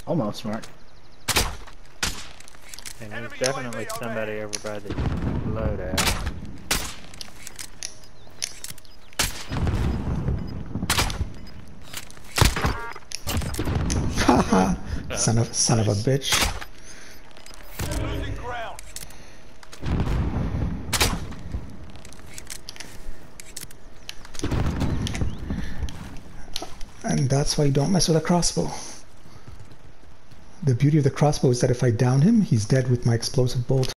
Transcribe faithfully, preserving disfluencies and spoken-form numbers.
Almost, Mark. And there's definitely somebody over by the loadout. Haha! son of son of a bitch. Losing ground. And that's why you don't mess with a crossbow. The beauty of the crossbow is that if I down him, he's dead with my explosive bolt.